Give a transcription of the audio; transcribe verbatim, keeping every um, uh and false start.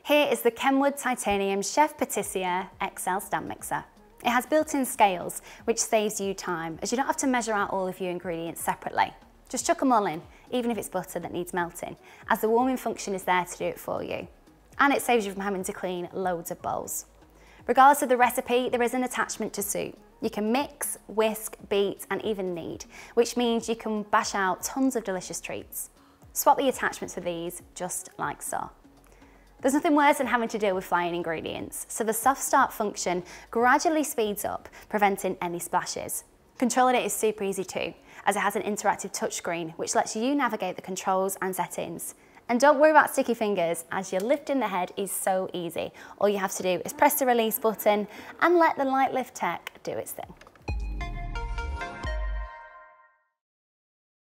Here is the Kenwood Titanium Chef Patissier X L Stand Mixer. It has built-in scales, which saves you time, as you don't have to measure out all of your ingredients separately. Just chuck them all in, even if it's butter that needs melting, as the warming function is there to do it for you. And it saves you from having to clean loads of bowls. Regardless of the recipe, there is an attachment to suit. You can mix, whisk, beat, and even knead, which means you can bash out tons of delicious treats. Swap the attachments for these, just like so. There's nothing worse than having to deal with flying ingredients, so the soft start function gradually speeds up, preventing any splashes. Controlling it is super easy too, as it has an interactive touchscreen which lets you navigate the controls and settings. And don't worry about sticky fingers, as your lifting the head is so easy. All you have to do is press the release button and let the light lift tech do its thing.